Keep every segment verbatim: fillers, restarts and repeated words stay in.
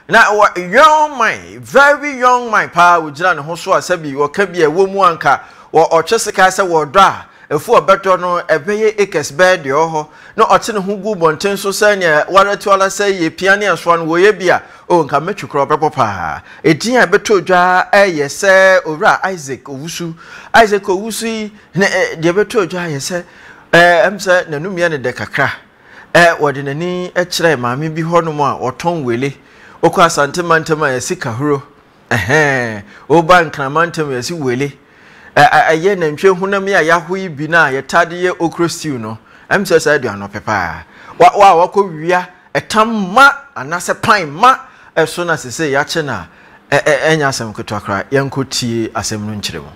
na young man very young man pa wo gina ne ho so asabi wo ka bia wo mu anka wo otweseka se wo do a efu obeto no ebeye ekes bed yo ho na ote ne ho gu bonten so sanya waratu ala say ye piane aso no wo ye bia o nka metwukro bepo pa edin a beto dwa eye se owura Isaac Owusu Isaac Owusu ne de beto dwa ye se eh emse nanumia ne de kakra eh wode nani e kire maame bi ho no mu a oton wele okwa asante mantama ya sika huro eh oba nkramantam ya si wele aye na ntwe hunam ya yahoyi bi na ya tade ye okro stew no em se sa aduano pepa wa wa wakọ wia etamma anase pan ma eso na sese ya che na enya asem ketwakra yankotie asem no nkyeremo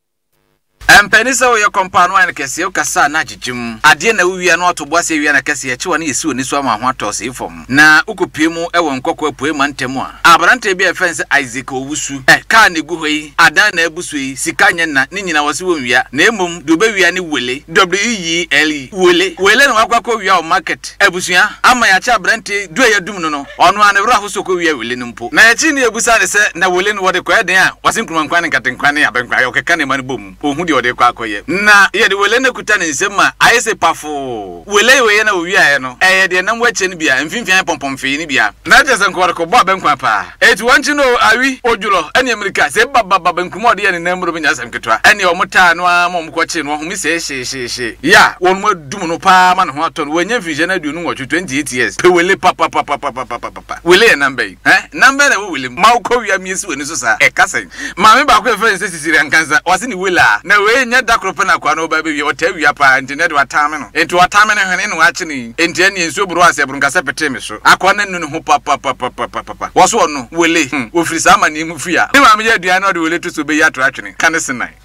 Empenisa wo ye kompano an kese yo kasa na jijim ade na wia no otoboase wia na kese ye chiwa na yesi oni so ama ho atose ifom na ukopiem ewo nkokọ apue mantem a abrante bi efense Isaac Owusu eh ka na egu hoyi adan na ebusu yi sika nye na ni nyina wose won wia na emom do be wia ni wele w e l e wele wele na wakwakọ wia o market ebusua ama ya cha abrante do ye dum no no ono an wra ho sokọ wia wele nimpo na echi ni ebusa ne se na wele no wode kwa den a wase nkruma ne nkatenkwan ne abenkwa yo keka ne man bom ohun de ode kwa akoye na ye de wele ne kuta ne nsema ayese pafo wele we ye na owia ye no eh de nam wache ne bia mfimfian pompomfe ne bia na je se nkwa ko bo abenkwa pa eti wanchi no awi ojulo ene amerika se baba baba nkuma de ye ne namro benya asem ketwa ene o mota no amom ko che no humi se she she she ya won ma dum no pa ma no ho ato no wanya mfimfian na duonu nwocho twenty-eight years pe wele papa papa papa papa wele ye number eh number na wele ma ko wia miesi woni so sa e kasen ma me ba ko e fe se sisiri ankanza wase ni wele a na we nya dakro na kwa no ba be o ta wia pa internet watame no enti watame no hwene no ache ni enti ene enso buru ase buru nkase pete me so akwa na nu ho papa papa papa papa waso no wele ofiri sa ma ni mu fia ni ma me ya dua na de wele to so be ya to atwene kan senai